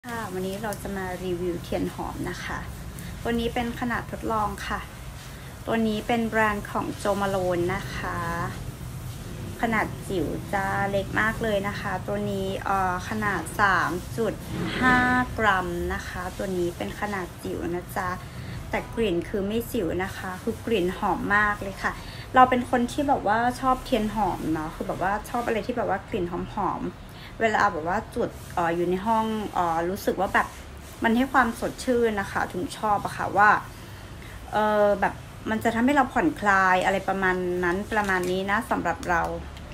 ค่ะวันนี้เราจะมารีวิวเทียนหอมนะคะตัวนี้เป็นขนาดทดลองค่ะตัวนี้เป็นแบรนด์ของโจมาโลนนะคะขนาดจิ๋วจะเล็กมากเลยนะคะตัวนี้ขนาด 3.5 กรัมนะคะตัวนี้เป็นขนาดจิ๋วนะจ๊ะแต่กลิ่นคือไม่จิ๋วนะคะคือกลิ่นหอมมากเลยค่ะเราเป็นคนที่แบบว่าชอบเทียนหอมเนาะคือแบบว่าชอบอะไรที่แบบว่ากลิ่นหอมเวลาแบบว่าจุดอยู่ในห้องรู้สึกว่าแบบมันให้ความสดชื่นนะคะถึงชอบอะค่ะว่าแบบมันจะทำให้เราผ่อนคลายอะไรประมาณนี้นะสำหรับเรา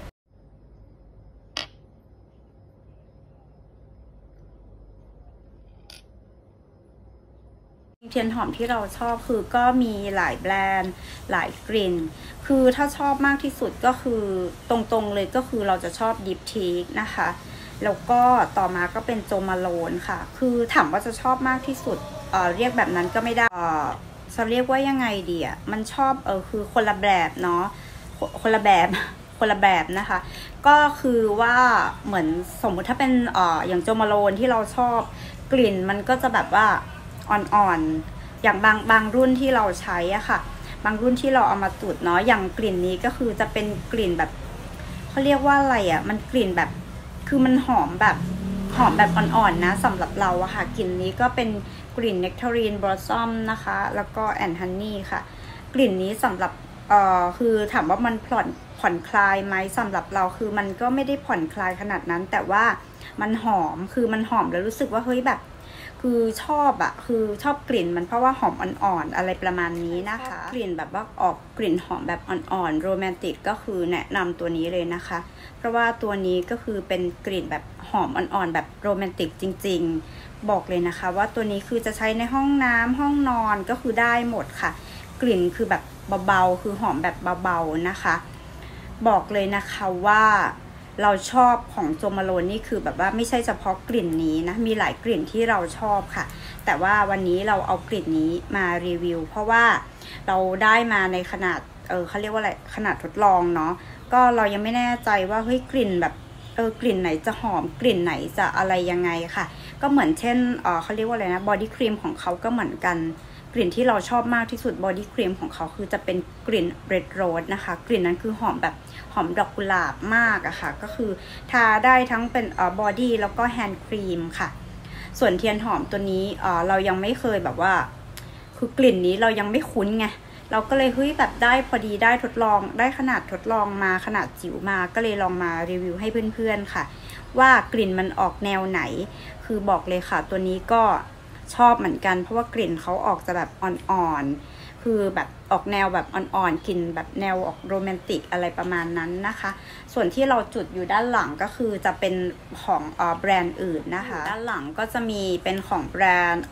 เทียนหอมที่เราชอบคือก็มีหลายแบรนด์หลายกลิ่นคือถ้าชอบมากที่สุดก็คือตรงๆเลยก็คือเราจะชอบดิปทีกนะคะแล้วก็ต่อมาก็เป็นโจมาโลนค่ะคือถามว่าจะชอบมากที่สุดเรียกแบบนั้นก็ไม่ได้จะเรียกว่ายังไงดีอ่ะมันชอบคือคนละแบบเนาะคนละแบบนะคะก็คือว่าเหมือนสมมุติถ้าเป็นอย่างโจมาโลนที่เราชอบกลิ่นมันก็จะแบบว่าอ่อนๆอย่างบางรุ่นที่เราใช้อะค่ะบางรุ่นที่เราเอามาจุดเนาะอย่างกลิ่นนี้ก็คือจะเป็นกลิ่นแบบเขาเรียกว่าอะไรอะมันกลิ่นแบบคือมันหอมแบบอ่อนๆนะสำหรับเราอะค่ะกลิ่นนี้ก็เป็นกลิ่น Nectarine Blossom นะคะแล้วก็ and Honey ค่ะกลิ่นนี้สำหรับคือถามว่ามันผ่อนคลายไหมสำหรับเราคือมันก็ไม่ได้ผ่อนคลายขนาดนั้นแต่ว่ามันหอมคือมันหอมแล้วรู้สึกว่าเฮ้ยแบบคือชอบอะคือชอบกลิ่นมันเพราะว่าหอมอ่อนๆอะไรประมาณนี้นะคะกลิ่นแบบว่าออกกลิ่นหอมแบบอ่อนๆโรแมนติกก็คือแนะนำตัวนี้เลยนะคะเพราะว่าตัวนี้ก็คือเป็นกลิ่นแบบหอมอ่อนๆแบบโรแมนติกจริงๆบอกเลยนะคะว่าตัวนี้คือจะใช้ในห้องน้ำห้องนอนก็คือได้หมดค่ะกลิ่นคือแบบเบาๆคือหอมแบบเบาๆนะคะบอกเลยนะคะว่าเราชอบของโจมาโลนนี่คือแบบว่าไม่ใช่เฉพาะกลิ่นนี้นะมีหลายกลิ่นที่เราชอบค่ะแต่ว่าวันนี้เราเอากลิ่นนี้มารีวิวเพราะว่าเราได้มาในขนาดเขาเรียกว่าอะไรขนาดทดลองเนาะก็เรายังไม่แน่ใจว่าเฮ้ยกลิ่นแบบกลิ่นไหนจะหอมกลิ่นไหนจะอะไรยังไงค่ะก็เหมือนเช่นเขาเรียกว่าอะไรนะบอดี้ครีมของเขาก็เหมือนกันกลิ่นที่เราชอบมากที่สุดบอดี้ครีมของเขาคือจะเป็นกลิ่นเรดโรสนะคะกลิ่นนั้นคือหอมแบบหอมดอกกุหลาบมากอะค่ะก็คือทาได้ทั้งเป็นบอดี้แล้วก็แฮนด์ครีมค่ะส่วนเทียนหอมตัวนี้เรายังไม่เคยแบบว่าคือกลิ่นนี้เรายังไม่คุ้นไงเราก็เลยเฮ้ยแบบได้พอดีได้ทดลองได้ขนาดทดลองมาขนาดจิ๋วมาก็เลยลองมารีวิวให้เพื่อนๆค่ะว่ากลิ่นมันออกแนวไหนคือบอกเลยค่ะตัวนี้ก็ชอบเหมือนกันเพราะว่ากลิ่นเขาออกจะแบบอ่อนๆคือแบบออกแนวแบบอ่อนๆกลิ่นแบบแนวออกโรแมนติกอะไรประมาณนั้นนะคะส่วนที่เราจุดอยู่ด้านหลังก็คือจะเป็นของแบรนด์อื่นนะคะด้านหลังก็จะมีเป็นของแบรนด์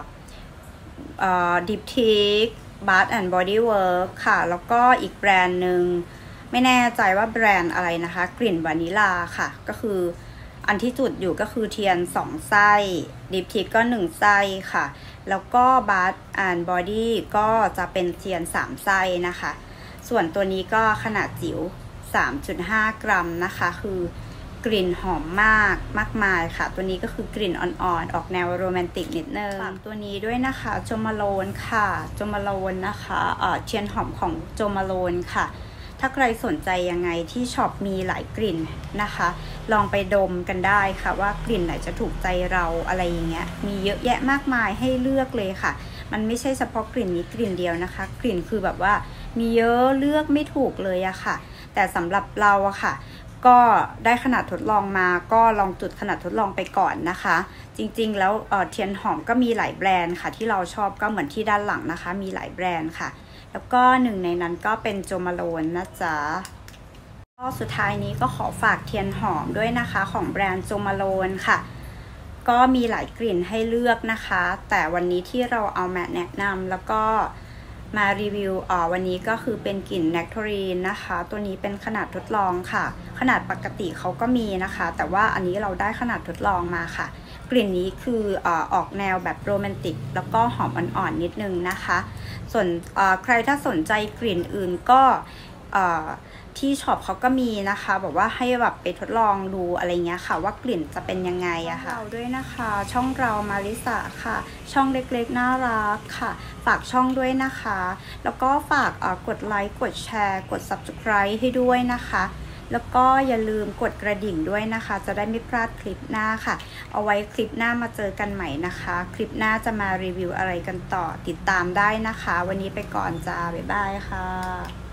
ดิปทิกBath and Body Works ค่ะแล้วก็อีกแบรนด์หนึ่งไม่แน่ใจว่าแบรนด์อะไรนะคะกลิ่นวานิลาค่ะก็คืออันที่จุดอยู่ก็คือเทียน2ไส้ดิปทิกก็1ไส้ค่ะแล้วก็ Bath and Body ก็จะเป็นเทียน3ไส้นะคะส่วนตัวนี้ก็ขนาดจิ๋ว 3.5 กรัมนะคะคือกลิ่นหอมมากมายค่ะตัวนี้ก็คือกลิ่นอ่อนๆออกแนวโรแมนติกนิดนึงฝากตัวนี้ด้วยนะคะโจมาโลนค่ะโจมาโลนนะคะเทียนหอมของโจมาโลนค่ะถ้าใครสนใจยังไงที่ช็อปมีหลายกลิ่นนะคะลองไปดมกันได้ค่ะว่ากลิ่นไหนจะถูกใจเราอะไรอย่างเงี้ยมีเยอะแยะมากมายให้เลือกเลยค่ะมันไม่ใช่เฉพาะกลิ่นนี้กลิ่นเดียวนะคะกลิ่นคือแบบว่ามีเยอะเลือกไม่ถูกเลยอะค่ะแต่สำหรับเราอะค่ะก็ได้ขนาดทดลองมาก็ลองจุดขนาดทดลองไปก่อนนะคะจริงๆแล้วเทียนหอมก็มีหลายแบรนด์ค่ะที่เราชอบก็เหมือนที่ด้านหลังนะคะมีหลายแบรนด์ค่ะแล้วก็หนึ่งในนั้นก็เป็นโจมาโลนนะจ๊ะก็สุดท้ายนี้ก็ขอฝากเทียนหอมด้วยนะคะของแบรนด์โจมาโลนค่ะก็มีหลายกลิ่นให้เลือกนะคะแต่วันนี้ที่เราเอามาแนะนำแล้วก็มารีวิววันนี้ก็คือเป็นกลิ่น Nectarine นะคะตัวนี้เป็นขนาดทดลองค่ะขนาดปกติเขาก็มีนะคะแต่ว่าอันนี้เราได้ขนาดทดลองมาค่ะกลิ่นนี้คือออกแนวแบบโรแมนติกแล้วก็หอมอ่อนๆนิดนึงนะคะส่วนใครถ้าสนใจกลิ่นอื่นก็ที่ช็อปเขาก็มีนะคะบอกว่าให้แบบไปทดลองดูอะไรเงี้ยค่ะว่ากลิ่นจะเป็นยังไงอะค่ะเราด้วยนะคะช่องเรามาริสาค่ะช่องเล็กๆน่ารักค่ะฝากช่องด้วยนะคะแล้วก็ฝากกดไลค์กดแชร์กด Subscribe ให้ด้วยนะคะแล้วก็อย่าลืมกดกระดิ่งด้วยนะคะจะได้ไม่พลาดคลิปหน้าค่ะเอาไว้คลิปหน้ามาเจอกันใหม่นะคะคลิปหน้าจะมารีวิวอะไรกันต่อติดตามได้นะคะวันนี้ไปก่อนจ้าบ๊ายบายค่ะ